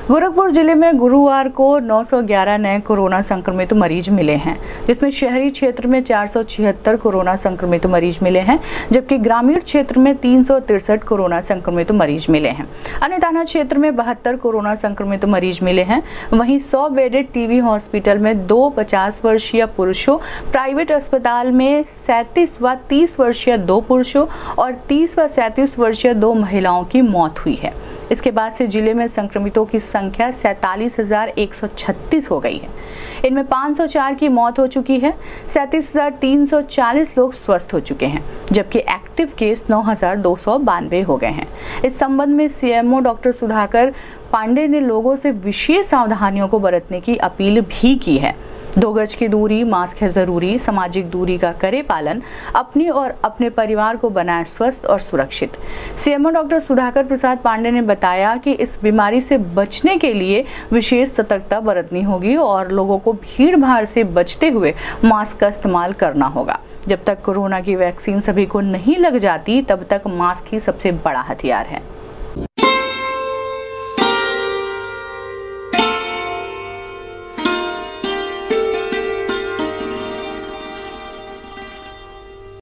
गोरखपुर जिले में गुरुवार को 911 नए कोरोना संक्रमित मरीज मिले हैं, जिसमें शहरी क्षेत्र में 476 कोरोना संक्रमित मरीज मिले हैं, जबकि ग्रामीण क्षेत्र में 363 कोरोना संक्रमित मरीज मिले हैं। अन्य थाना क्षेत्र में 72 कोरोना संक्रमित मरीज मिले हैं। वहीं 100 बेडेड टीबी हॉस्पिटल में 2 50 वर्षीय पुरुषों, प्राइवेट अस्पताल में 37 व 30 वर्षीय 2 पुरुषों और 30 व 37 वर्षीय 2 महिलाओं की मौत हुई है। इसके बाद से जिले में संक्रमितों की संख्या 47,136 हो गई है। इनमें 504 की मौत हो चुकी है। 37,340 लोग स्वस्थ हो चुके हैं, जबकि एक्टिव केस 9,292 हो गए हैं। इस संबंध में सीएमओ डॉक्टर सुधाकर पांडे ने लोगों से विशेष सावधानियों को बरतने की अपील भी की है। 2 गज की दूरी, मास्क है जरूरी, सामाजिक दूरी का करे पालन, अपनी और अपने परिवार को बनाए स्वस्थ और सुरक्षित। सीएमओ डॉक्टर सुधाकर प्रसाद पांडे ने बताया कि इस बीमारी से बचने के लिए विशेष सतर्कता बरतनी होगी और लोगों को भीड़ भाड़ से बचते हुए मास्क का इस्तेमाल करना होगा। जब तक कोरोना की वैक्सीन सभी को नहीं लग जाती, तब तक मास्क ही सबसे बड़ा हथियार है।